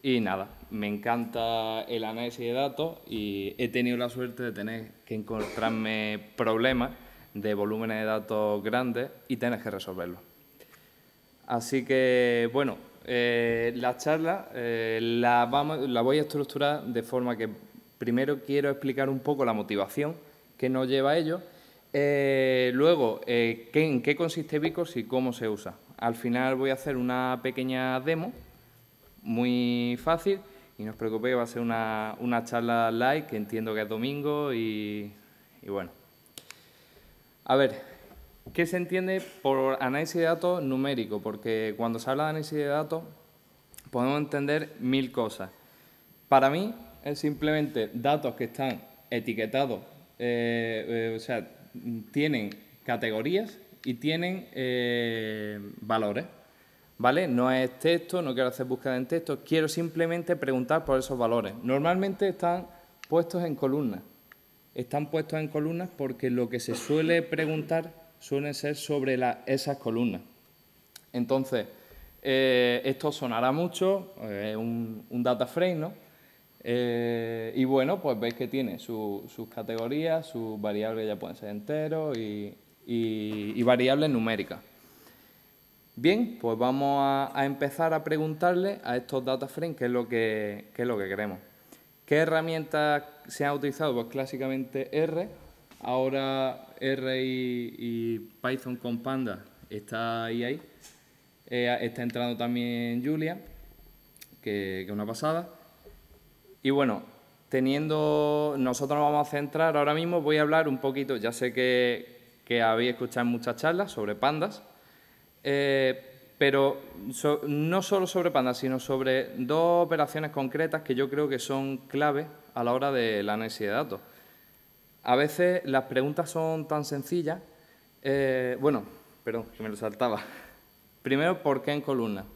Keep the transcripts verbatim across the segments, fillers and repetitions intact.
Y nada, me encanta el análisis de datos y he tenido la suerte de tener que encontrarme problemas de volúmenes de datos grandes y tener que resolverlos. Así que, bueno, eh, la charla eh, la, vamos, la voy a estructurar de forma que primero quiero explicar un poco la motivación que nos lleva a ello, eh, luego eh, qué, en qué consiste Bicos y cómo se usa. Al final voy a hacer una pequeña demo muy fácil y no os preocupéis, va a ser una, una charla live que entiendo que es domingo y, y bueno. A ver, ¿qué se entiende por análisis de datos numérico? Porque cuando se habla de análisis de datos podemos entender mil cosas. Para mí es simplemente datos que están etiquetados, eh, eh, o sea, tienen categorías y tienen eh, valores, ¿vale? No es texto, no quiero hacer búsqueda en texto, quiero simplemente preguntar por esos valores. Normalmente están puestos en columnas. Están puestos en columnas porque lo que se suele preguntar suele ser sobre la, esas columnas. Entonces, eh, esto sonará mucho, es eh, un, un data frame, ¿no? Eh, y bueno, pues veis que tiene su, sus categorías, sus variables ya pueden ser enteros y, y, y variables numéricas. Bien, pues vamos a, a empezar a preguntarle a estos data frames qué es lo que, qué es lo que queremos. ¿Qué herramientas se han utilizado? Pues clásicamente R. Ahora R y, y Python con Panda está ahí, ahí. Eh, está entrando también Julia, que, que es una pasada. Y bueno, teniendo, nosotros nos vamos a centrar ahora mismo, voy a hablar un poquito, ya sé que, que habéis escuchado muchas charlas sobre pandas, eh, pero so, no solo sobre pandas, sino sobre dos operaciones concretas que yo creo que son clave a la hora del análisis de datos. A veces las preguntas son tan sencillas, eh, bueno, perdón, que me lo saltaba. Primero, ¿por qué en columna?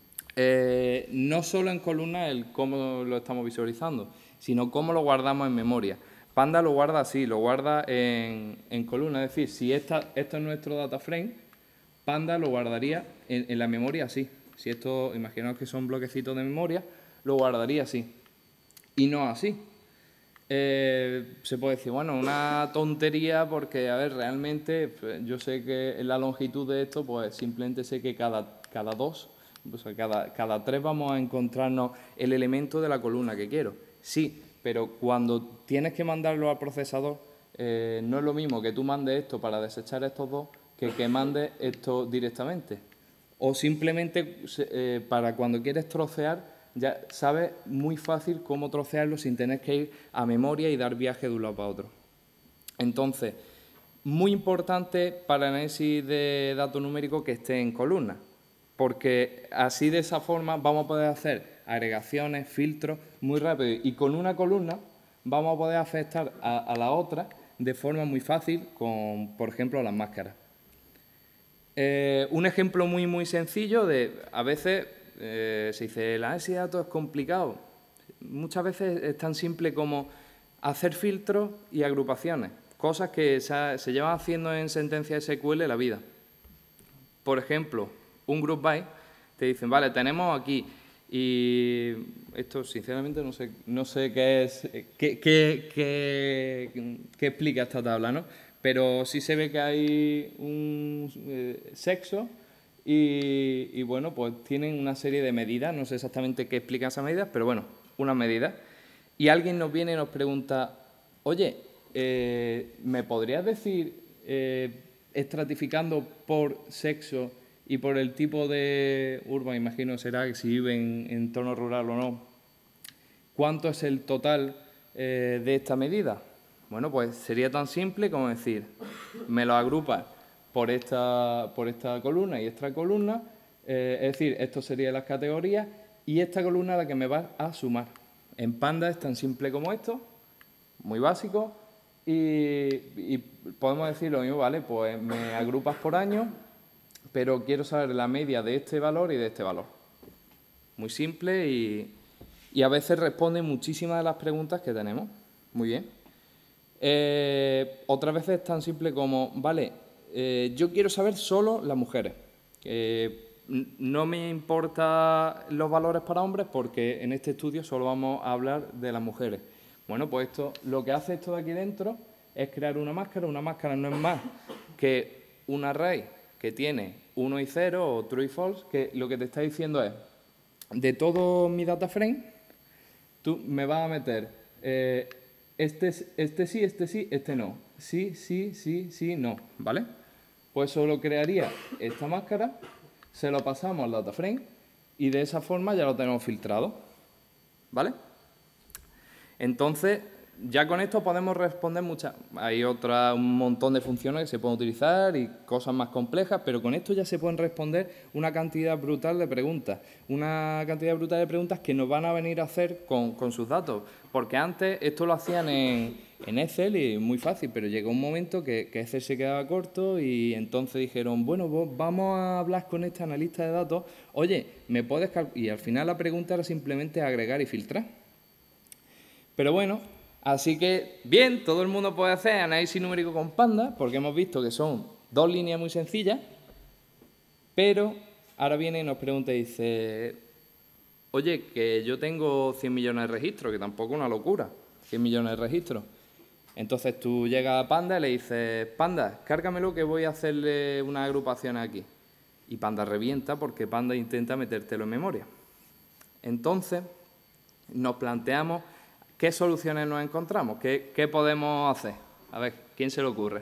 Eh, no solo en columna el cómo lo estamos visualizando, sino cómo lo guardamos en memoria. Panda lo guarda así, lo guarda en, en columna, es decir, si esta, esto es nuestro data frame, Panda lo guardaría en, en la memoria así. Si esto, imaginaos que son bloquecitos de memoria, lo guardaría así. Y no así. Eh, se puede decir, bueno, una tontería porque, a ver, realmente pues, yo sé que en la longitud de esto, pues simplemente sé que cada, cada dos, o sea, cada, cada tres vamos a encontrarnos el elemento de la columna que quiero. Sí, pero cuando tienes que mandarlo al procesador, eh, no es lo mismo que tú mandes esto para desechar estos dos que que mandes esto directamente. O simplemente eh, para cuando quieres trocear, ya sabes muy fácil cómo trocearlo sin tener que ir a memoria y dar viaje de un lado para otro. Entonces, muy importante para el análisis de datos numéricos que esté en columna, porque así de esa forma vamos a poder hacer agregaciones, filtros muy rápido y con una columna vamos a poder afectar a, a la otra de forma muy fácil con, por ejemplo, las máscaras. Eh, un ejemplo muy, muy sencillo de, a veces eh, se dice, el análisis de datos es complicado. Muchas veces es tan simple como hacer filtros y agrupaciones, cosas que se, se llevan haciendo en sentencias S Q L la vida. Por ejemplo, un group by, te dicen, vale, tenemos aquí, y esto sinceramente no sé, no sé qué es, qué, qué, qué, qué explica esta tabla, ¿no? Pero sí se ve que hay un eh, sexo y, y, bueno, pues tienen una serie de medidas, no sé exactamente qué explican esas medidas, pero bueno, unas medidas. Y alguien nos viene y nos pregunta, oye, eh, ¿me podrías decir, eh, estratificando por sexo y por el tipo de urban, imagino será que si vive en entorno rural o no, cuánto es el total eh, de esta medida? Bueno, pues sería tan simple como decir, me lo agrupas por esta, por esta columna y esta columna, eh, es decir, esto serían las categorías y esta columna es la que me va a sumar. En Panda es tan simple como esto, muy básico, y, y podemos decir lo mismo, ¿vale? Pues me agrupas por año, pero quiero saber la media de este valor y de este valor. Muy simple y, y a veces responde muchísimas de las preguntas que tenemos. Muy bien. Eh, otras veces es tan simple como, vale, eh, yo quiero saber solo las mujeres. Eh, no me importan los valores para hombres porque en este estudio solo vamos a hablar de las mujeres. Bueno, pues esto, lo que hace esto de aquí dentro es crear una máscara. Una máscara no es más que un array que tiene uno y cero o true y false, que lo que te está diciendo es, de todo mi data frame, tú me vas a meter eh, este, este sí, este sí, este no. Sí, sí, sí, sí, no, ¿vale? Pues solo crearía esta máscara, se lo pasamos al data frame y de esa forma ya lo tenemos filtrado, ¿vale? Entonces, ya con esto podemos responder muchas... Hay otra, un montón de funciones que se pueden utilizar y cosas más complejas, pero con esto ya se pueden responder una cantidad brutal de preguntas. Una cantidad brutal de preguntas que nos van a venir a hacer con, con sus datos. Porque antes esto lo hacían en, en Excel y muy fácil, pero llegó un momento que, que Excel se quedaba corto y entonces dijeron, bueno, pues vamos a hablar con este analista de datos. Oye, ¿me puedes calcular? Y al final la pregunta era simplemente agregar y filtrar. Pero bueno... Así que, bien, todo el mundo puede hacer análisis numérico con Panda, porque hemos visto que son dos líneas muy sencillas, pero ahora viene y nos pregunta y dice, oye, que yo tengo cien millones de registros, que tampoco es una locura, cien millones de registros. Entonces tú llegas a Panda y le dices, Panda, cárgamelo que voy a hacerle una agrupación aquí. Y Panda revienta porque Panda intenta metértelo en memoria. Entonces, nos planteamos... ¿Qué soluciones nos encontramos? ¿Qué, ¿Qué podemos hacer? A ver, ¿quién se le ocurre?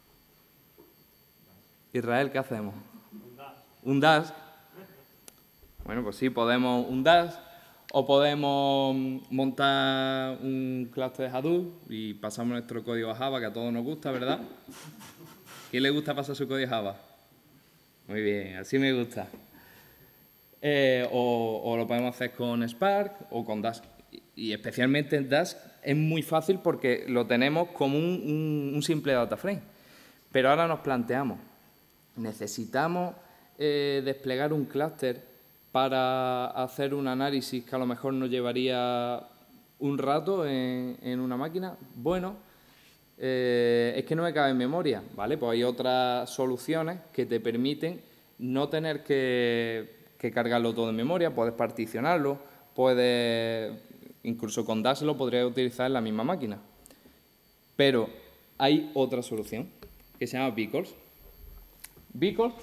Israel, ¿qué hacemos? Un Dask. ¿Un Dask? Bueno, pues sí, podemos un Dask o podemos montar un clúster de Hadoop y pasamos nuestro código a Java, que a todos nos gusta, ¿verdad? ¿Quién le gusta pasar su código a Java? Muy bien, así me gusta. Eh, o, o lo podemos hacer con Spark o con Dask. Y especialmente en Dask es muy fácil porque lo tenemos como un, un, un simple data frame. Pero ahora nos planteamos, ¿necesitamos eh, desplegar un clúster para hacer un análisis que a lo mejor nos llevaría un rato en, en una máquina? Bueno, eh, es que no me cabe en memoria, ¿vale? Pues hay otras soluciones que te permiten no tener que, que cargarlo todo en memoria, puedes particionarlo, puedes... Incluso con Dask lo podría utilizar en la misma máquina. Pero hay otra solución que se llama Vehicles. Vehicles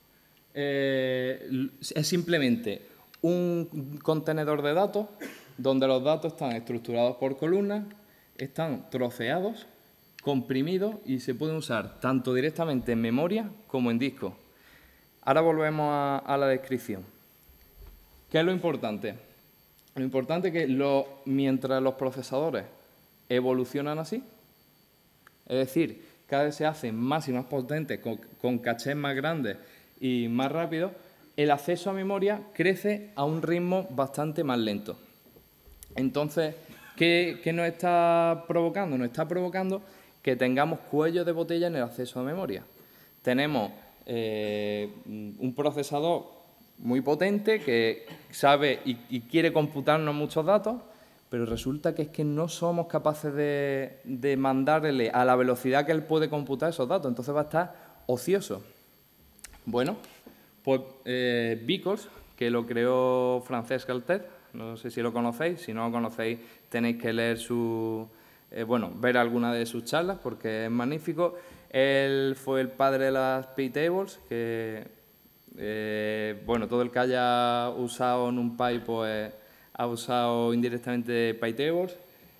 eh, es simplemente un contenedor de datos donde los datos están estructurados por columnas, están troceados, comprimidos y se pueden usar tanto directamente en memoria como en disco. Ahora volvemos a, a la descripción. ¿Qué es lo importante? Lo importante es que lo, mientras los procesadores evolucionan así, es decir, cada vez se hacen más y más potentes, con, con cachés más grandes y más rápidos, el acceso a memoria crece a un ritmo bastante más lento. Entonces, ¿qué, qué nos está provocando? Nos está provocando que tengamos cuellos de botella en el acceso a memoria. Tenemos eh, un procesador muy potente que sabe y, y quiere computarnos muchos datos, pero resulta que es que no somos capaces de, de mandarle a la velocidad que él puede computar esos datos, entonces va a estar ocioso. Bueno, pues eh, Vehicles, que lo creó Francesc Galtet, no sé si lo conocéis, si no lo conocéis tenéis que leer su, eh, bueno, ver alguna de sus charlas porque es magnífico. Él fue el padre de las P-Tables, que Eh, bueno, todo el que haya usado NumPy pues ha usado indirectamente PyTables.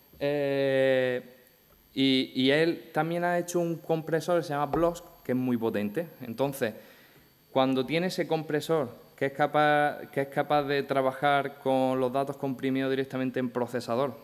Eh, y, y él también ha hecho un compresor que se llama BLOSK, que es muy potente. Entonces, cuando tiene ese compresor que es capaz, que es capaz de trabajar con los datos comprimidos directamente en procesador,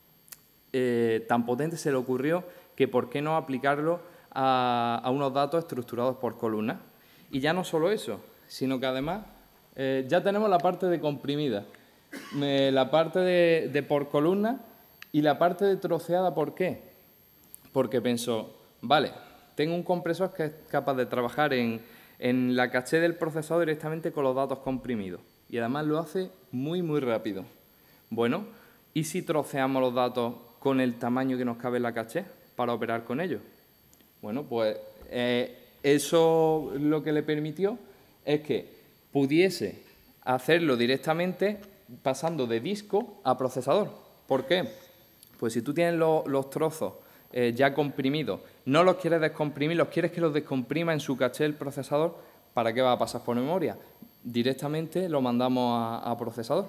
eh, tan potente se le ocurrió que por qué no aplicarlo a, a unos datos estructurados por columnas. Y ya no solo eso, sino que además eh, ya tenemos la parte de comprimida, eh, la parte de, de por columna y la parte de troceada. ¿Por qué? Porque pensó, vale, tengo un compresor que es capaz de trabajar en, en la caché del procesador directamente con los datos comprimidos y además lo hace muy, muy rápido. Bueno, ¿y si troceamos los datos con el tamaño que nos cabe en la caché para operar con ellos? Bueno, pues eh, eso lo que le permitió es que pudiese hacerlo directamente pasando de disco a procesador. ¿Por qué? Pues si tú tienes lo, los trozos eh, ya comprimidos, no los quieres descomprimir, los quieres que los descomprima en su caché el procesador, ¿para qué va a pasar por memoria? Directamente lo mandamos a, a procesador.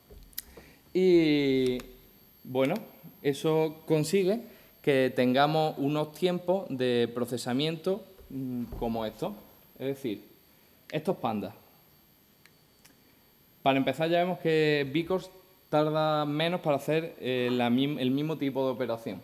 Y bueno, eso consigue que tengamos unos tiempos de procesamiento mmm, como estos. Es decir, estos pandas. Para empezar ya vemos que Vicors tarda menos para hacer eh, la, el mismo tipo de operación.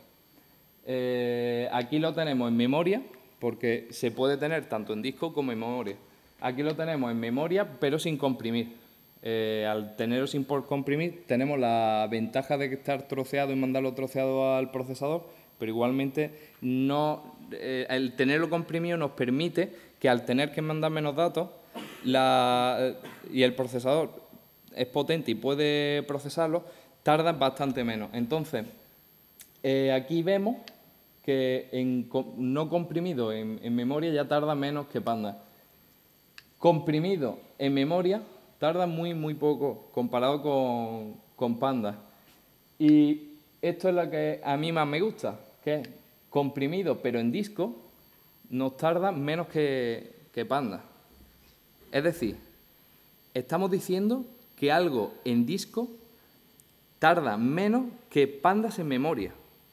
Eh, aquí lo tenemos en memoria, porque se puede tener tanto en disco como en memoria. Aquí lo tenemos en memoria, pero sin comprimir. Eh, al tenerlo sin comprimir, tenemos la ventaja de que estar troceado y mandarlo troceado al procesador, pero igualmente no, eh, el tenerlo comprimido nos permite que al tener que mandar menos datos la, y el procesador es potente y puede procesarlo, tarda bastante menos. Entonces, eh, aquí vemos que en, no comprimido en, en memoria ya tarda menos que Panda. Comprimido en memoria tarda muy, muy poco comparado con, con Panda. Y esto es lo que a mí más me gusta, que es comprimido pero en disco nos tarda menos que, que Panda. Es decir, estamos diciendo que algo en disco tarda menos que pandas en memoria.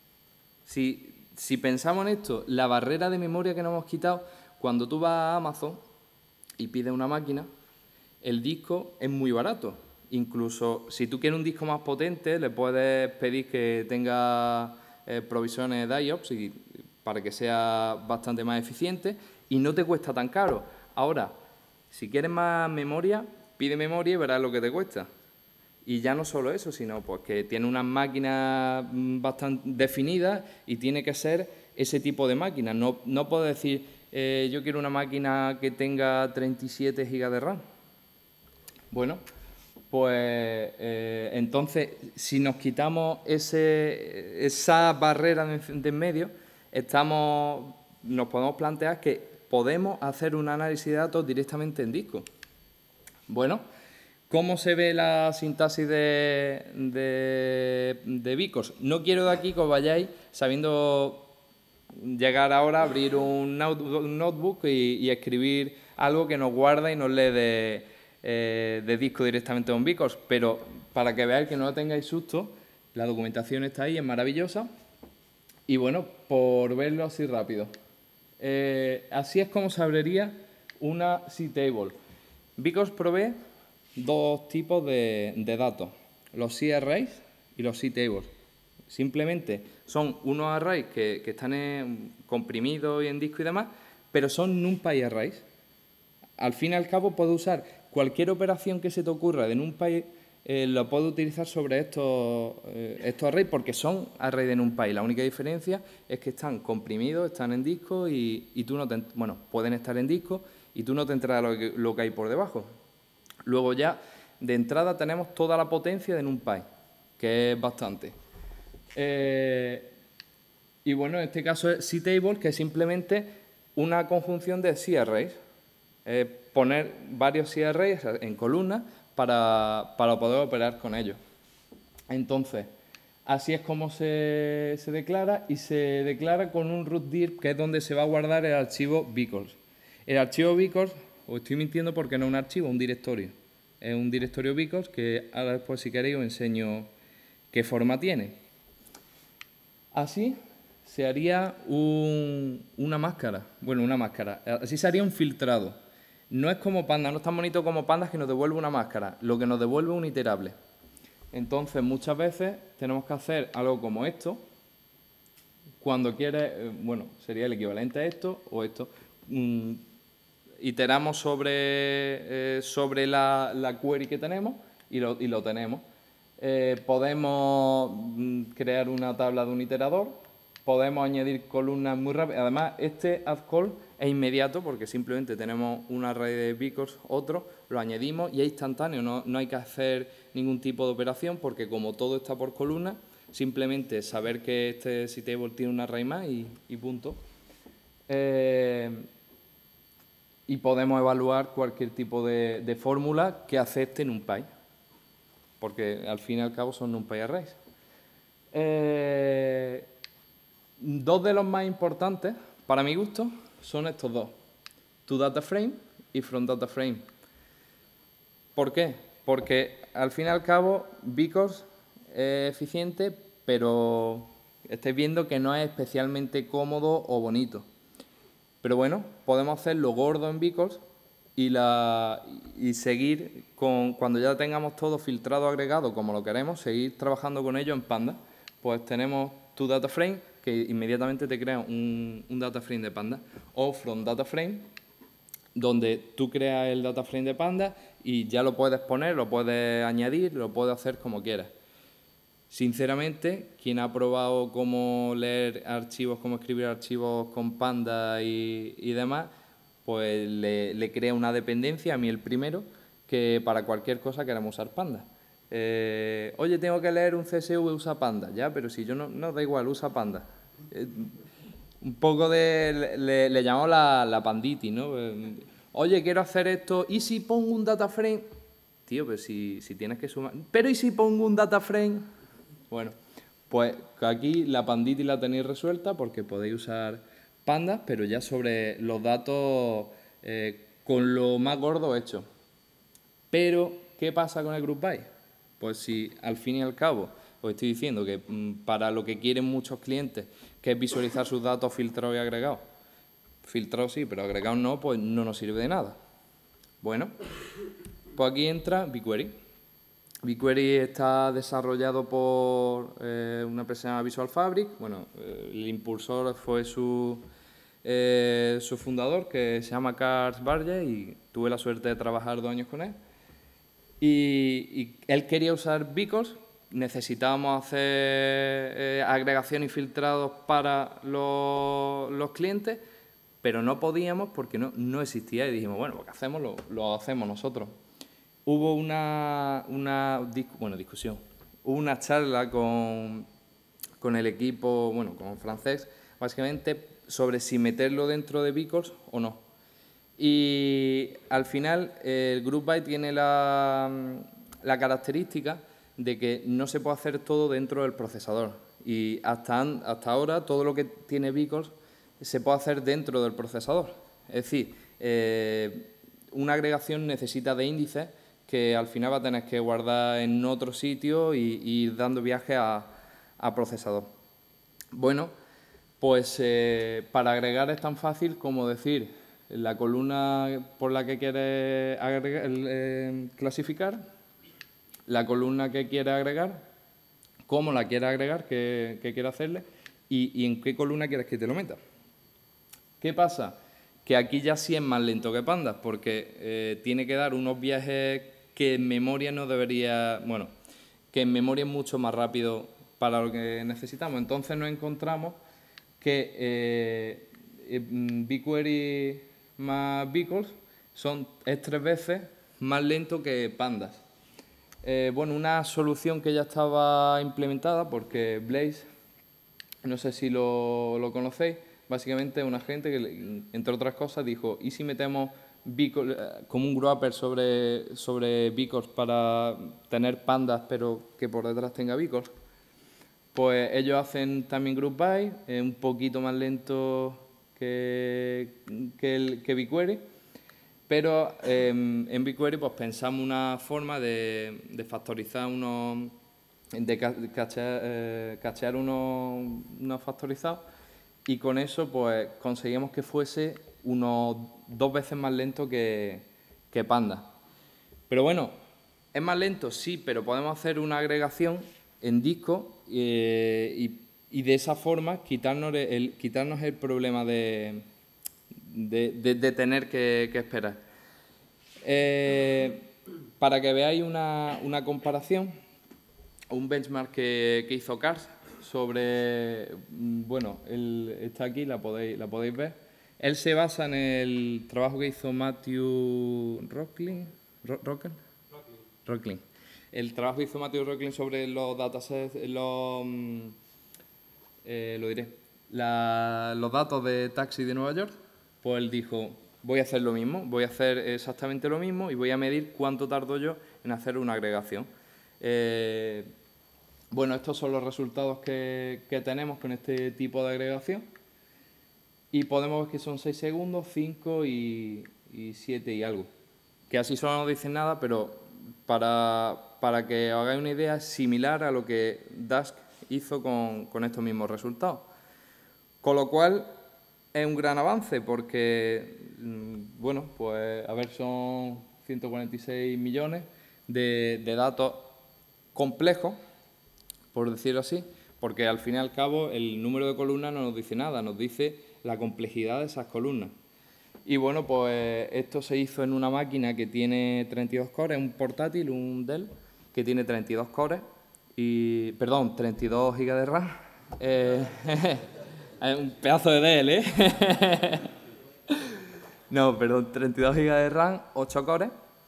Si, si pensamos en esto, la barrera de memoria que nos hemos quitado, cuando tú vas a Amazon y pides una máquina, el disco es muy barato. Incluso si tú quieres un disco más potente, le puedes pedir que tenga eh, provisiones de I O P S y, para que sea bastante más eficiente y no te cuesta tan caro. Ahora, si quieres más memoria, pide memoria y verás lo que te cuesta. Y ya no solo eso, sino pues que tiene unas máquinas bastante definidas y tiene que ser ese tipo de máquina. No, no puedo decir, eh, yo quiero una máquina que tenga treinta y siete gigas de RAM. Bueno, pues eh, entonces, si nos quitamos ese, esa barrera de, de en medio, estamos, nos podemos plantear que podemos hacer un análisis de datos directamente en disco. Bueno, ¿cómo se ve la sintaxis de, de, de Vicors? No quiero de aquí que os vayáis sabiendo llegar ahora a abrir un notebook y, y escribir algo que nos guarda y nos lee de, eh, de disco directamente con Vicors, pero para que veáis que no tengáis susto, la documentación está ahí, es maravillosa. Y bueno, por verlo así rápido. Eh, así es como se abriría una C-Table. Vicors provee dos tipos de, de datos, los C-Arrays y los C-Tables. Simplemente son unos arrays que, que están en, comprimidos y en disco y demás, pero son NumPy arrays. Al fin y al cabo, puedes usar cualquier operación que se te ocurra de NumPy, eh, lo puedes utilizar sobre estos, eh, estos arrays porque son arrays de NumPy. La única diferencia es que están comprimidos, están en disco y, y tú no te, bueno, pueden estar en disco y tú no te enteras de lo que, lo que hay por debajo. Luego ya, de entrada, tenemos toda la potencia de NumPy, que es bastante. Eh, y bueno, en este caso es C-Table, que es simplemente una conjunción de C-Arrays. Eh, poner varios C-Arrays en columnas para, para poder operar con ellos. Entonces, así es como se, se declara y se declara con un root dir, que es donde se va a guardar el archivo Vicors. El archivo Vicors, os estoy mintiendo porque no es un archivo, es un directorio. Es un directorio Vicors que ahora después, si queréis, os enseño qué forma tiene. Así se haría un, una máscara. Bueno, una máscara. Así se haría un filtrado. No es como Panda, no es tan bonito como Panda que nos devuelve una máscara. Lo que nos devuelve es un iterable. Entonces, muchas veces tenemos que hacer algo como esto. Cuando quieres, eh, bueno, sería el equivalente a esto o esto. Mm, iteramos sobre, eh, sobre la, la query que tenemos y lo, y lo tenemos. Eh, podemos mm, crear una tabla de un iterador, podemos añadir columnas muy rápidas. Además, este add call es inmediato porque simplemente tenemos un array de Vicors, otro, lo añadimos y es instantáneo. No, no hay que hacer ningún tipo de operación porque como todo está por columna, simplemente saber que este C-Table tiene un array más y, y punto. Eh, y podemos evaluar cualquier tipo de, de fórmula que acepte NumPy, porque al fin y al cabo son NumPy arrays. Eh, dos de los más importantes, para mi gusto, son estos dos, toDataFrame y FromDataFrame. ¿Por qué? Porque al fin y al cabo Beacons es eficiente, pero estáis viendo que no es especialmente cómodo o bonito. Pero bueno, podemos hacerlo gordo en Beacons y, la, y seguir, con, cuando ya tengamos todo filtrado, agregado, como lo queremos, seguir trabajando con ello en Panda. Pues tenemos toDataFrame, que inmediatamente te crea un, un DataFrame de Panda, o FromDataFrame, donde tú creas el DataFrame de Panda y ya lo puedes poner, lo puedes añadir, lo puedes hacer como quieras. Sinceramente, quien ha probado cómo leer archivos, cómo escribir archivos con Panda y, y demás, pues le, le crea una dependencia, a mí el primero, que para cualquier cosa queramos usar Panda. Eh, Oye, tengo que leer un C S V, usa Panda, ya, pero si yo no, no da igual, usa Panda. Eh, un poco de, le, le llamamos la, la panditis, ¿no? Oye, quiero hacer esto, ¿y si pongo un DataFrame? Tío, pero si, si tienes que sumar... ¿Pero y si pongo un DataFrame? Bueno, pues aquí la panditis la tenéis resuelta porque podéis usar pandas, pero ya sobre los datos eh, con lo más gordo hecho. Pero, ¿qué pasa con el Group By? Pues si al fin y al cabo os estoy diciendo que mmm, para lo que quieren muchos clientes, que es visualizar sus datos filtrados y agregados, filtrados sí, pero agregados no, pues no nos sirve de nada. Bueno, pues aquí entra BigQuery. BigQuery está desarrollado por eh, una empresa llamada Visual Fabric. Bueno, eh, el impulsor fue su, eh, su fundador, que se llama Cars Barge, y tuve la suerte de trabajar dos años con él. Y, y él quería usar Beacons, necesitábamos hacer eh, agregación y filtrados para los, los clientes, pero no podíamos porque no, no existía, y dijimos, bueno, lo que hacemos lo, lo hacemos nosotros. Hubo una, una bueno, discusión, hubo una charla con, con el equipo, bueno, con francés, básicamente sobre si meterlo dentro de Beacons o no. Y al final el Group By tiene la, la característica de que no se puede hacer todo dentro del procesador. Y hasta, hasta ahora todo lo que tiene Beacons se puede hacer dentro del procesador. Es decir, eh, una agregación necesita de índices que al final va a tener que guardar en otro sitio y, y ir dando viaje a, a procesador. Bueno, pues eh, para agregar es tan fácil como decir la columna por la que quieres agregar, eh, clasificar, la columna que quieres agregar, cómo la quieres agregar, qué, qué quieres hacerle y, y en qué columna quieres que te lo meta. ¿Qué pasa? Que aquí ya sí es más lento que Pandas, porque eh, tiene que dar unos viajes que en memoria no debería... Bueno, que en memoria es mucho más rápido para lo que necesitamos. Entonces nos encontramos que eh, BigQuery más Beacons son, es tres veces más lento que Pandas. Eh, bueno, una solución que ya estaba implementada, porque Blaze, no sé si lo, lo conocéis, básicamente una gente que, entre otras cosas, dijo, ¿y si metemos Beacons, como un wrapper sobre, sobre Beacons para tener Pandas, pero que por detrás tenga Beacons? Pues ellos hacen también Group By, es un poquito más lento que, que, el, que BigQuery, pero eh, en BigQuery pues pensamos una forma de, de factorizar unos, de cachear, eh, cachear unos, unos factorizados, y con eso pues conseguimos que fuese unos dos veces más lento que, que Panda. Pero bueno, es más lento, sí, pero podemos hacer una agregación en disco eh, y, y de esa forma quitarnos el, quitarnos el problema de, de, de, de tener que, que esperar. Eh, para que veáis una, una comparación, un benchmark que, que hizo Cars sobre, bueno, él está aquí, la podéis, la podéis ver. Él se basa en el trabajo que hizo Matthew Rocklin, Rocklin, Rocklin. El trabajo que hizo Matthew Rocklin sobre los datasets, los, eh, lo diré, la, los datos de taxi de Nueva York, pues él dijo, voy a hacer lo mismo, voy a hacer exactamente lo mismo y voy a medir cuánto tardo yo en hacer una agregación. Eh, bueno, estos son los resultados que, que tenemos con este tipo de agregación y podemos ver que son seis segundos, cinco y, y siete y algo. Que así solo no dicen nada, pero para, para que os hagáis una idea, es similar a lo que Dask hizo con, con estos mismos resultados. Con lo cual, es un gran avance porque, bueno, pues a ver, son ciento cuarenta y seis millones de, de datos complejos, por decirlo así, porque al fin y al cabo el número de columnas no nos dice nada, nos dice la complejidad de esas columnas. Y bueno, pues esto se hizo en una máquina que tiene treinta y dos cores, un portátil, un Dell, que tiene treinta y dos cores, y, perdón, treinta y dos gigas de RAM. Eh, un pedazo de Dell, ¿eh? No, perdón, treinta y dos gigas de RAM, ocho cores.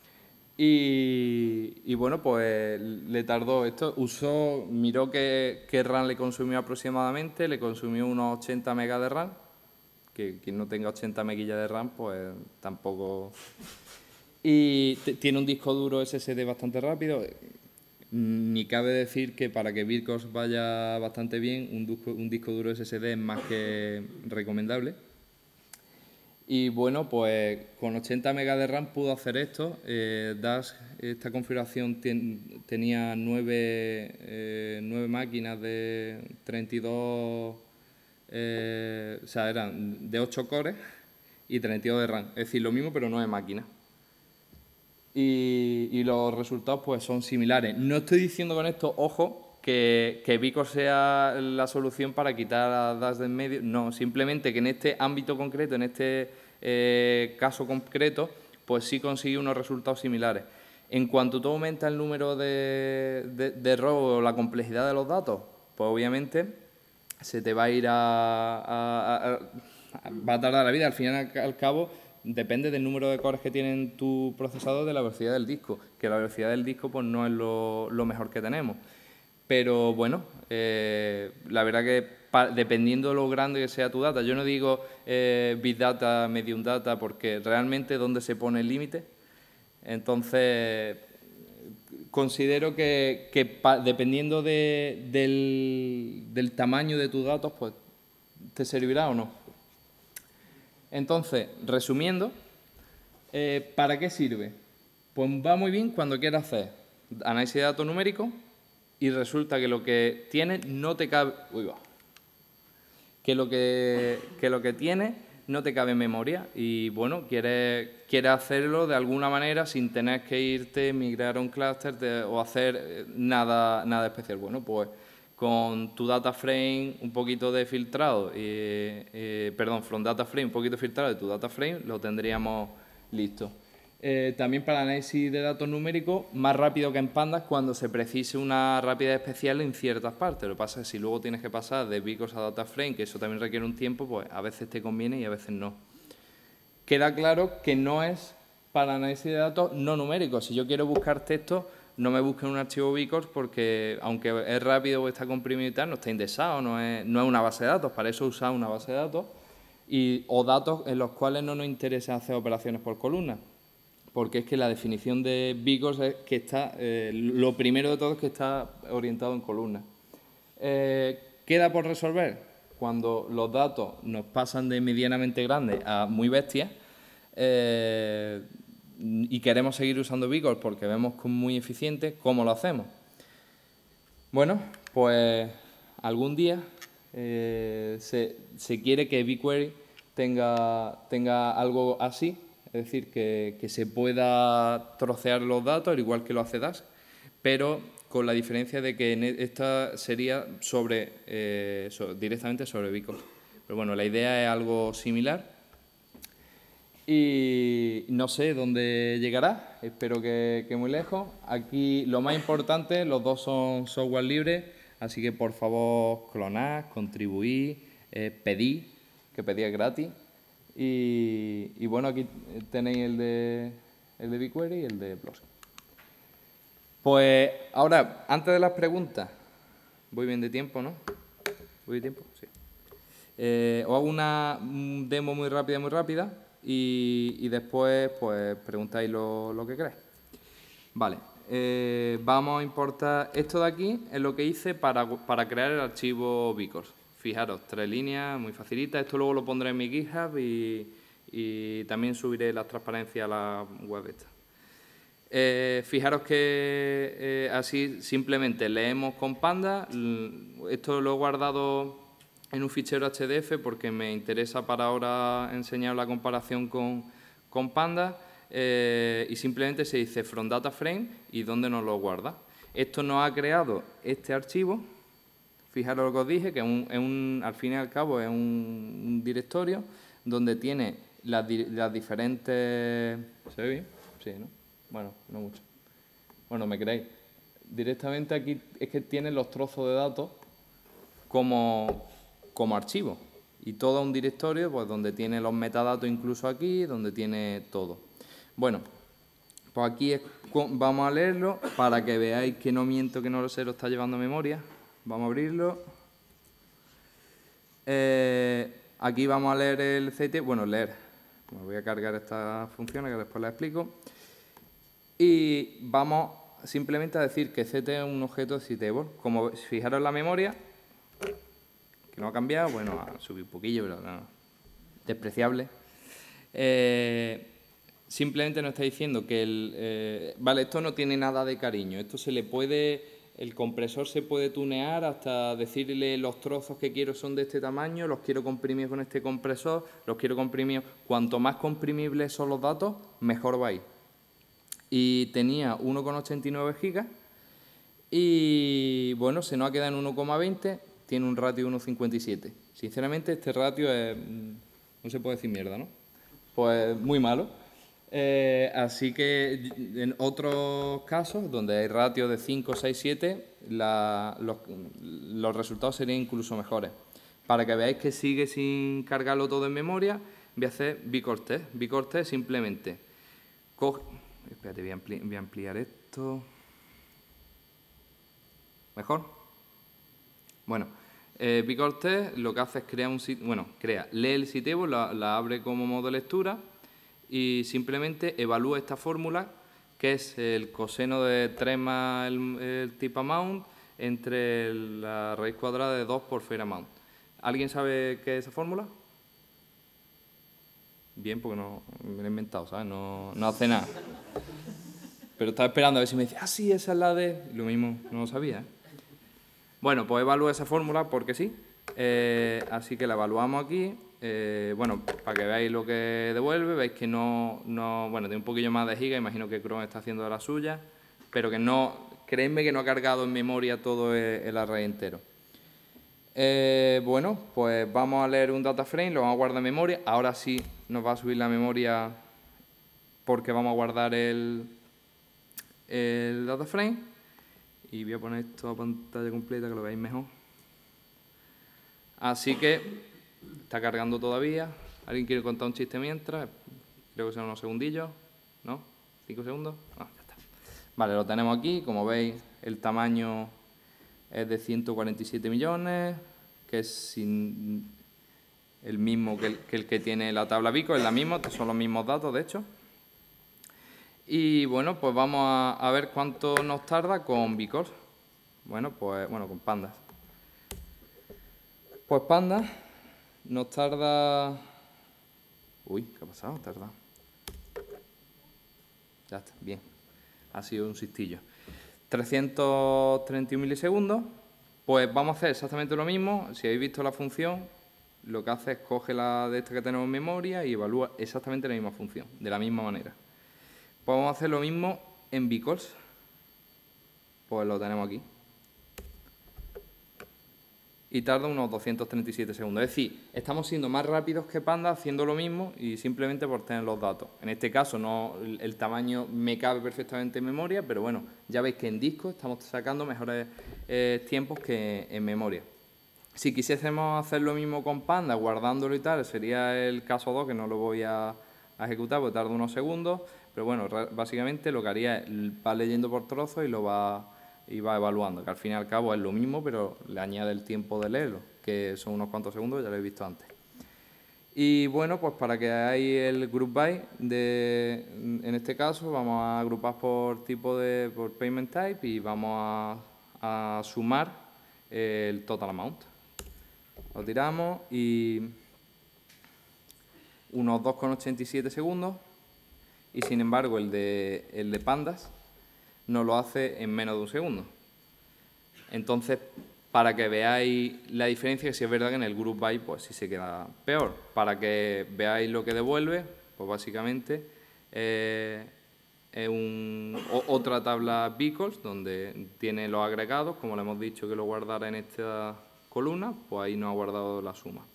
Y, y bueno, pues le tardó esto, usó, miró qué, qué RAM le consumió aproximadamente, le consumió unos ochenta megas de RAM, que quien no tenga ochenta meguillas de RAM, pues tampoco... Y tiene un disco duro ese ese de bastante rápido. Ni cabe decir que para que Vircos vaya bastante bien, un disco, un disco duro ese ese de es más que recomendable. Y bueno, pues con ochenta megas de RAM pudo hacer esto. Eh, Dask, esta configuración ten, tenía nueve, eh, nueve máquinas de treinta y dos, eh, o sea, eran de ocho cores y treinta y dos de RAM. Es decir, lo mismo pero nueve máquinas. Y, y los resultados pues son similares. No estoy diciendo con esto, ojo, que, que Vico sea la solución para quitar a Dask de en medio. No, simplemente que en este ámbito concreto, en este eh, caso concreto, pues sí consigue unos resultados similares. En cuanto tú aumentas el número de, de, de errores o la complejidad de los datos, pues obviamente se te va a ir a, a, a, a va a tardar la vida. Al fin y al cabo, depende del número de cores que tiene tu procesador, de la velocidad del disco, que la velocidad del disco pues no es lo, lo mejor que tenemos. Pero bueno, eh, la verdad que pa, dependiendo de lo grande que sea tu data, yo no digo eh, Big Data, Medium Data, porque realmente dónde se pone el límite. Entonces, considero que, que pa, dependiendo de, del, del tamaño de tus datos, pues te servirá o no. Entonces, resumiendo, eh, ¿para qué sirve? Pues va muy bien cuando quieras hacer análisis de datos numéricos y resulta que lo que tiene no te cabe... Uy, va. Que lo que, que lo que tiene no te cabe en memoria y, bueno, quieres, quieres hacerlo de alguna manera sin tener que irte, migrar a un clúster de, o hacer nada, nada especial. Bueno, pues con tu data frame un poquito de filtrado, eh, eh, perdón, from data frame un poquito filtrado de tu data frame, lo tendríamos listo. Eh, también para análisis de datos numéricos, más rápido que en Pandas cuando se precise una rapidez especial en ciertas partes. Lo que pasa es que si luego tienes que pasar de Vicos a data frame, que eso también requiere un tiempo, pues a veces te conviene y a veces no. Queda claro que no es para análisis de datos no numéricos. Si yo quiero buscar texto, no me busquen un archivo Vicos porque, aunque es rápido o está comprimido y tal, no está indexado, no es, no es una base de datos. Para eso usar una base de datos y, o datos en los cuales no nos interesa hacer operaciones por columna. Porque es que la definición de Vicos es que está, eh, lo primero de todo es que está orientado en columnas. Eh, ¿Queda por resolver? Cuando los datos nos pasan de medianamente grandes a muy bestias, eh, y queremos seguir usando Vicos porque vemos que es muy eficiente, ¿cómo lo hacemos? Bueno, pues algún día eh, se, se quiere que BigQuery tenga, tenga algo así, es decir, que, que se pueda trocear los datos, al igual que lo hace Dask, pero con la diferencia de que esta sería sobre, eh, so, directamente sobre Vicos. Pero bueno, la idea es algo similar. Y no sé dónde llegará, espero que, que muy lejos. Aquí lo más importante, los dos son software libre, así que por favor clonad, contribuid, eh, pedid, que pedid es gratis. Y, y bueno, aquí tenéis el de, el de BigQuery y el de Blosky. Pues ahora, antes de las preguntas, voy bien de tiempo, ¿no? ¿Voy de tiempo? Sí. Eh, os hago una demo muy rápida, muy rápida. y, y después pues preguntáis lo, lo que queráis. Vale, eh, vamos a importar esto de aquí, es lo que hice para, para crear el archivo Bcourse. Fijaros, tres líneas, muy facilita. Esto luego lo pondré en mi GitHub y, y también subiré las transparencias a la web esta. Eh, fijaros que eh, así simplemente leemos con Panda. Esto lo he guardado en un fichero H D F porque me interesa para ahora enseñar la comparación con, con Panda. Eh, y simplemente se dice from data frame y dónde nos lo guarda. Esto nos ha creado este archivo. Fijaros lo que os dije, que es un, es un, al fin y al cabo es un, un directorio donde tiene las, las diferentes... ¿Se ve bien? Sí, ¿no? Bueno, no mucho. Bueno, me creéis. Directamente aquí es que tiene los trozos de datos como, como archivo. Y todo un directorio pues, donde tiene los metadatos incluso aquí, donde tiene todo. Bueno, pues aquí es, vamos a leerlo para que veáis que no miento, que no se lo está llevando a memoria. Vamos a abrirlo. Eh, aquí vamos a leer el C T, bueno, leer. Me voy a cargar estas funciones que después las explico. Y vamos simplemente a decir que C T es un objeto citable. Como fijaros en la memoria, que no ha cambiado, bueno, ha subido un poquillo, pero no, despreciable. Eh, simplemente nos está diciendo que el... Eh, vale, esto no tiene nada de cariño, esto se le puede... El compresor se puede tunear hasta decirle los trozos que quiero son de este tamaño, los quiero comprimir con este compresor, los quiero comprimir... Cuanto más comprimibles son los datos, mejor va a ir. Y tenía uno coma ochenta y nueve gigas y, bueno, se nos ha quedado en uno coma veinte, tiene un ratio de uno coma cincuenta y siete. Sinceramente, este ratio es... no se puede decir mierda, ¿no? Pues muy malo. Eh, así que en otros casos, donde hay ratios de cinco, seis, siete, la, los, los resultados serían incluso mejores. Para que veáis que sigue sin cargarlo todo en memoria, voy a hacer Bcourse test. Bcourse test simplemente coge... Espérate, voy a, ampli voy a ampliar esto. ¿Mejor? Bueno, eh, Bcourse test lo que hace es crear un sitio... Bueno, crea, lee el sitio, la, la abre como modo de lectura y simplemente evalúa esta fórmula, que es el coseno de tres más el, el tip amount entre la raíz cuadrada de dos por fair amount. ¿Alguien sabe qué es esa fórmula? Bien, porque no me lo he inventado, ¿sabes? No, no hace nada. Pero estaba esperando a ver si me decía, ah, sí, esa es la de... Lo mismo, no lo sabía, ¿eh? Bueno, pues evalúa esa fórmula porque sí. Eh, así que la evaluamos aquí. Eh, bueno, para que veáis lo que devuelve, veis que no, no... Bueno, tiene un poquillo más de giga, imagino que Chrome está haciendo de la suya, pero que no... Creedme que no ha cargado en memoria todo el, el array entero. Eh, bueno, pues vamos a leer un data frame, lo vamos a guardar en memoria. Ahora sí nos va a subir la memoria porque vamos a guardar el, el data frame. Y voy a poner esto a pantalla completa que lo veáis mejor. Así que está cargando todavía. ¿Alguien quiere contar un chiste mientras? Creo que son unos segundillos. ¿No? ¿Cinco segundos? No, ya está. Vale, lo tenemos aquí. Como veis, el tamaño es de ciento cuarenta y siete millones, que es sin el mismo que el, que el que tiene la tabla Bcourse, es la misma, son los mismos datos, de hecho. Y bueno, pues vamos a, a ver cuánto nos tarda con Bcourse. Bueno, pues bueno, con Pandas. Pues Pandas nos tarda... Uy, ¿qué ha pasado? Tarda. Ya está, bien. Ha sido un sistillo. trescientos treinta y uno milisegundos. Pues vamos a hacer exactamente lo mismo. Si habéis visto la función, lo que hace es coge la de esta que tenemos en memoria y evalúa exactamente la misma función, de la misma manera. Pues vamos a hacer lo mismo en Bcourse. Pues lo tenemos aquí. Y tarda unos doscientos treinta y siete segundos. Es decir, estamos siendo más rápidos que Panda haciendo lo mismo y simplemente por tener los datos. En este caso no, el, el tamaño me cabe perfectamente en memoria, pero bueno, ya veis que en disco estamos sacando mejores eh, tiempos que en memoria. Si quisiésemos hacer lo mismo con Panda, guardándolo y tal, sería el caso dos, que no lo voy a, a ejecutar porque tarda unos segundos. Pero bueno, básicamente lo que haría es va leyendo por trozos y lo va... y va evaluando, que al fin y al cabo es lo mismo, pero le añade el tiempo de leerlo, que son unos cuantos segundos, ya lo he visto antes. Y bueno, pues para que hagáis el group by, de, en este caso vamos a agrupar por tipo de, por payment type y vamos a, a sumar el total amount. Lo tiramos y unos dos coma ochenta y siete segundos y sin embargo el de, el de Pandas nos lo hace en menos de un segundo. Entonces, para que veáis la diferencia, que si es verdad que en el group by pues sí se queda peor. Para que veáis lo que devuelve, pues básicamente eh, es un, o, otra tabla vehicles donde tiene los agregados, como le hemos dicho que lo guardara en esta columna, pues ahí nos ha guardado la suma.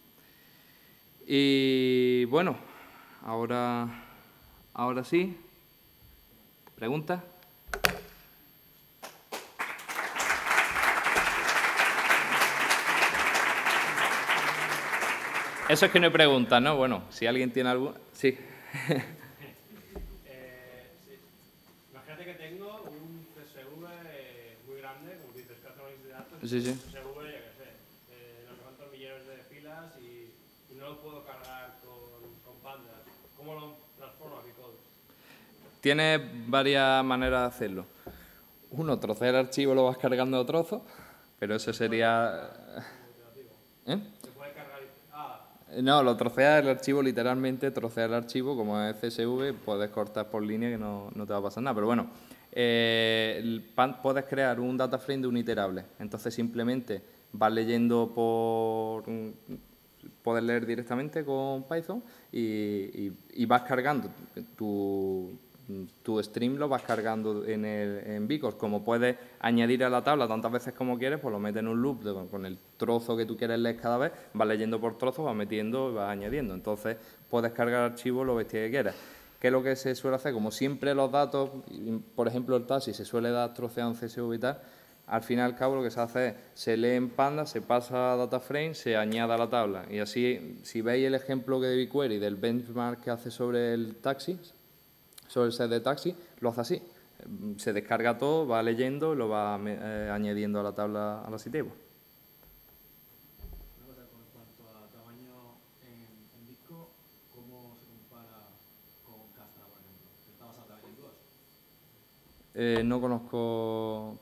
Y bueno, ahora, ahora sí, ¿preguntas? Eso es que no hay preguntas, ¿no? Bueno, si alguien tiene algo... Sí. eh, sí. Imagínate que tengo un C S V muy grande, como dices, que hace análisis de datos. Sí, sí. Un C S V, yo qué sé, de no sé cuántos millones de filas y, y no lo puedo cargar con, con Pandas. ¿Cómo lo transformo a Bcode? Tienes varias maneras de hacerlo. Uno, trocear el archivo lo vas cargando a trozos, pero eso sería... ¿Eh? ¿Se puede cargar? Ah, No, lo troceas el archivo, literalmente troceas el archivo, como es C S V, puedes cortar por línea que no, no te va a pasar nada. Pero bueno, eh, el pan, puedes crear un data frame de un iterable. Entonces simplemente vas leyendo por... Puedes leer directamente con Python y, y, y vas cargando tu, tu stream, lo vas cargando en, el, en Bcode. Como puedes añadir a la tabla tantas veces como quieres, pues lo metes en un loop de, con el trozo que tú quieres leer cada vez, vas leyendo por trozos, vas metiendo y vas añadiendo. Entonces puedes cargar archivos lo bestia que quieras. ¿Qué es lo que se suele hacer? Como siempre los datos, por ejemplo el taxi se suele dar troceado en C S V y tal, al fin y al cabo lo que se hace es, se lee en Panda, se pasa a DataFrame, se añade a la tabla. Y así, si veis el ejemplo de BigQuery del benchmark que hace sobre el taxi, sobre el set de taxi, lo hace así. Se descarga todo, va leyendo y lo va eh, añadiendo a la tabla, a la sitable. una cosa con cuanto a tamaño en, en disco, ¿cómo se compara con Castra, por ejemplo? Que está basado también en dos. Eh, no conozco...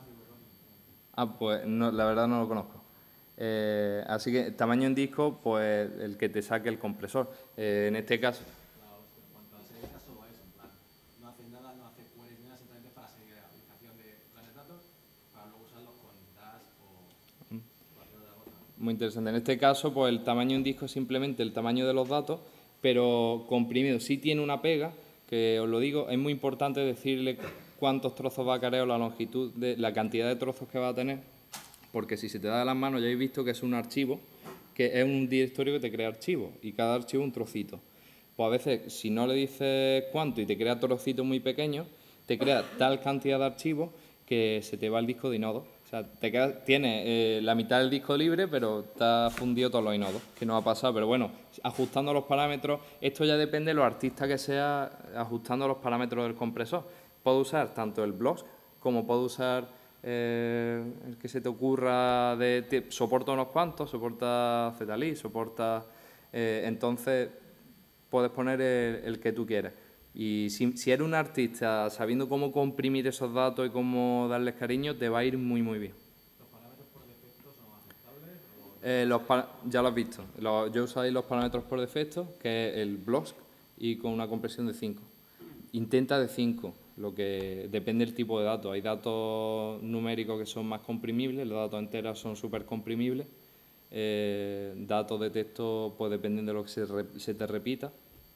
Ah, pues no, la verdad no lo conozco. Eh, así que tamaño en disco, pues el que te saque el compresor. Eh, en este caso... Claro, en cuanto a se dedica solo a eso, en plan, no hace nada, no hace queries ni nada, simplemente para seguir la aplicación de planes de datos, para luego usarlos con Dash o cualquier otra cosa. Muy interesante. En este caso, pues el tamaño en disco es simplemente el tamaño de los datos, pero comprimido. Sí tiene una pega, que os lo digo, es muy importante decirle cuántos trozos va a cargar o la longitud, de la cantidad de trozos que va a tener, porque si se te da de las manos ya habéis visto que es un archivo, que es un directorio que te crea archivos, y cada archivo un trocito. Pues a veces, si no le dices cuánto y te crea trocitos muy pequeños, te crea tal cantidad de archivos que se te va el disco de inodo. O sea, te queda, tienes eh, la mitad del disco libre, pero está fundido todos los inodos, que no va a pasar. Pero bueno, ajustando los parámetros, esto ya depende de los artistas que sea, ajustando los parámetros del compresor. Puedo usar tanto el blocks como puedo usar eh, el que se te ocurra de... Te, soporta unos cuantos, soporta Z-Lib, soporta... Eh, entonces, puedes poner el, el que tú quieras. Y si, si eres un artista sabiendo cómo comprimir esos datos y cómo darles cariño, te va a ir muy, muy bien. ¿Los parámetros por defecto son aceptables? O Eh, los ya lo has visto. Los, yo usáis los parámetros por defecto, que es el blocks, y con una compresión de cinco. Intenta de cinco, lo que depende del tipo de datos. Hay datos numéricos que son más comprimibles, los datos enteros son súper comprimibles. Eh, datos de texto, pues dependen de lo que se, re, se te repita.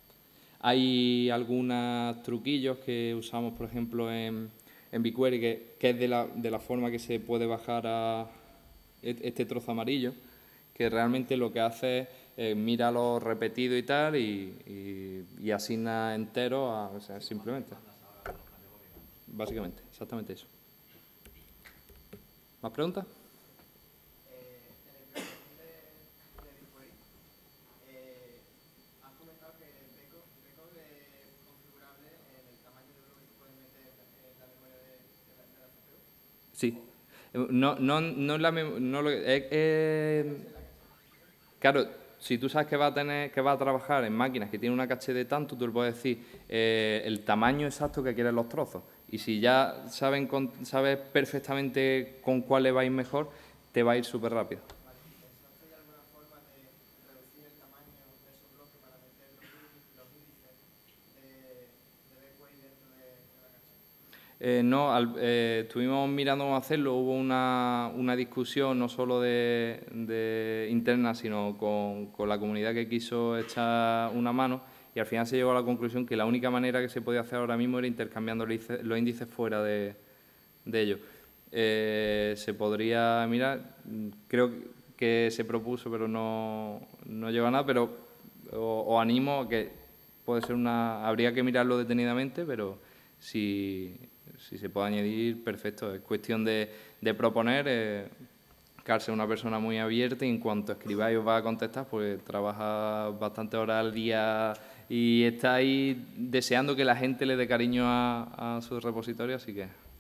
Hay algunos truquillos que usamos, por ejemplo, en, en BigQuery, que, que es de la, de la forma que se puede bajar a este trozo amarillo, que realmente lo que hace es eh, mira lo repetido y tal y, y, y asigna entero a, o sea, simplemente. Básicamente, exactamente eso. ¿Más preguntas? Sí. No, no, no la no lo, eh, eh, claro, si tú sabes que va a tener, que va a trabajar en máquinas que tienen una caché de tanto, tú le puedes decir eh, el tamaño exacto que quieren los trozos. Y si ya saben con, sabes perfectamente con cuál le va a ir mejor, te va a ir súper rápido. Vale, ¿y pensaste de alguna forma de reducir el tamaño de esos bloques para meter los, í- los índices de, de B Q I dentro de, de la caché? Eh, no, al- eh, estuvimos mirando cómo hacerlo, hubo una, una discusión no solo de, de interna, sino con, con la comunidad que quiso echar una mano, y al final se llegó a la conclusión que la única manera que se podía hacer ahora mismo era intercambiando los índices- los índices fuera de, de ellos. Eh, se podría mirar, creo que se propuso, pero no, no llegó a nada, pero os, os animo a que puede ser una, habría que mirarlo detenidamente, pero si, si se puede añadir, perfecto. Es cuestión de, de proponer. Eh, Carl es una persona muy abierta y en cuanto escribáis os va a contestar, pues trabaja bastantes horas al día y está ahí deseando que la gente le dé cariño a, a su repositorio, así que